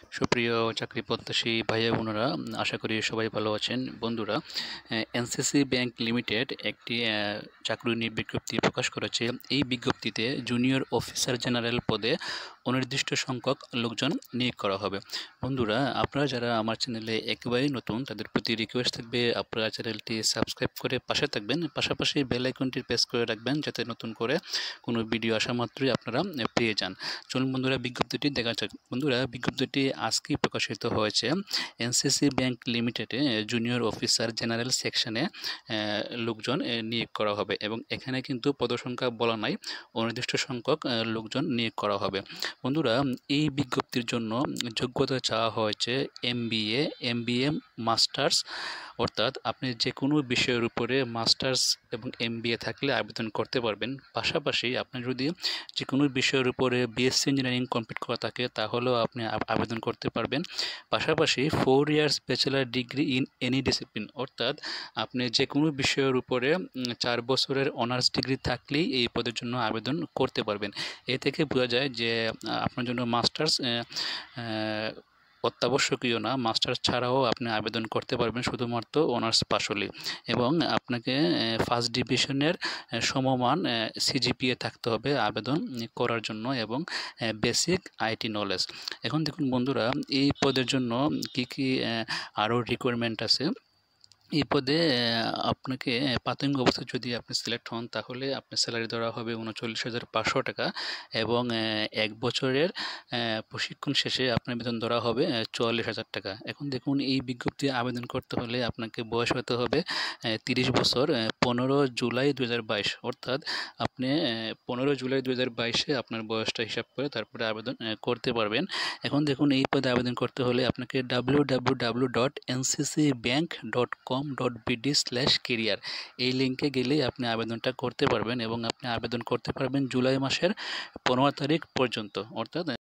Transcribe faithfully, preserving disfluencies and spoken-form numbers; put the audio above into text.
সুপ্রিয় চাকরি প্রত্যাশী ভাইয়া বোনেরা, আশা করি সবাই ভালো আছেন। বন্ধুরা, এনসিসি ব্যাংক লিমিটেড একটি চাকরি নিয়োগ বিজ্ঞপ্তি প্রকাশ করেছে। এই বিজ্ঞপ্তিতে জুনিয়র অফিসার জেনারেল পদে অনির্দিষ্ট সংখ্যক লোকজন নিয়োগ করা হবে। বন্ধুরা, আপনারা যারা আমার চ্যানেলে একেবারেই নতুন, তাদের প্রতি রিকোয়েস্ট থাকবে আপনারা চ্যানেলটি সাবস্ক্রাইব করে পাশে থাকবেন, পাশাপাশি বেল আইকনটি প্রেস করে রাখবেন যাতে নতুন করে কোনো ভিডিও আসা মাত্রই আপনারা পেয়ে যান। চলুন বন্ধুরা, বিজ্ঞপ্তিটি দেখা যাক। বন্ধুরা, বিজ্ঞপ্তিটি আজকেই প্রকাশিত হয়েছে। এনসিসি ব্যাংক লিমিটেডে জুনিয়র অফিসার জেনারেল সেকশনে লোকজন নিয়োগ করা হবে এবং এখানে কিন্তু পদসংখ্যা বলা নাই, অনির্দিষ্ট সংখ্যক লোকজন নিয়োগ করা হবে। বন্ধুরা, এই বিজ্ঞপ্তির জন্য যোগ্যতা চাওয়া হয়েছে এমবিএ, এমবিএ মাস্টার্স, অর্থাৎ আপনি যে কোনো বিষয়ের উপরে মাস্টার্স এবং এমবিএ থাকলে আবেদন করতে পারবেন। পাশাপাশি আপনি যদি যে কোনো বিষয়ের উপরে বিএসসি ইঞ্জিনিয়ারিং কমপ্লিট করা থাকে তাহলেও আপনি আবেদন করতে পারবেন। পাশাপাশি four years bachelor degree in any discipline, অর্থাৎ আপনি যে কোনো বিষয়ের উপরে চার বছরের অনার্স ডিগ্রি থাকলেই এই পদের জন্য আবেদন করতে পারবেন। এ থেকে বোঝা যায় যে আপনার জন্য মাস্টার্স অত্যাবশ্যকীয় না, মাস্টার্স ছাড়াও আপনি আবেদন করতে পারবেন শুধুমাত্র অনার্স পাশ হলে, এবং আপনাকে ফার্স্ট ডিভিশনের সমমান সিজিপিএ থাকতে হবে আবেদন করার জন্য, এবং বেসিক আইটি নলেজ। এখন দেখুন বন্ধুরা, এই পদের জন্য কি কি আরও রিকোয়ারমেন্ট আছে। এই পদে আপনাকে প্রাথমিক অবস্থায় যদি আপনি সিলেক্ট হন তাহলে আপনার স্যালারি ধরা হবে উনচল্লিশ হাজার পাঁচশো টাকা, এবং এক বছরের প্রশিক্ষণ শেষে আপনার বেতন ধরা হবে চুয়াল্লিশ হাজার টাকা। এখন দেখুন, এই বিজ্ঞপ্তি আবেদন করতে হলে আপনাকে বয়স হতে হবে তিরিশ বছর। পনেরো জুলাই দু হাজার বাইশ, অর্থাৎ আপনি পনেরো জুলাই দু হাজার বাইশে আপনার বয়সটা হিসাব করে তারপরে আবেদন করতে পারবেন। এখন দেখুন, এই পদে আবেদন করতে হলে আপনাকে W W W dot NCC bank dot com dot BD slash career এই লিঙ্কে গেলেই আপনি আবেদনটা করতে পারবেন, এবং আপনি আবেদন করতে পারবেন জুলাই মাসের পনেরো তারিখ পর্যন্ত, অর্থাৎ